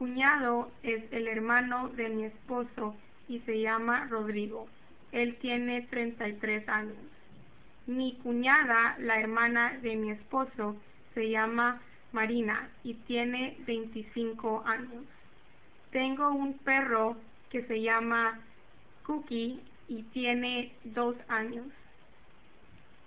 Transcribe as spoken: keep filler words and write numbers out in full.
cuñado es el hermano de mi esposo y se llama Rodrigo. Él tiene treinta y tres años. Mi cuñada, la hermana de mi esposo, se llama Marina y tiene veinticinco años. Tengo un perro que se llama Cookie y tiene dos años.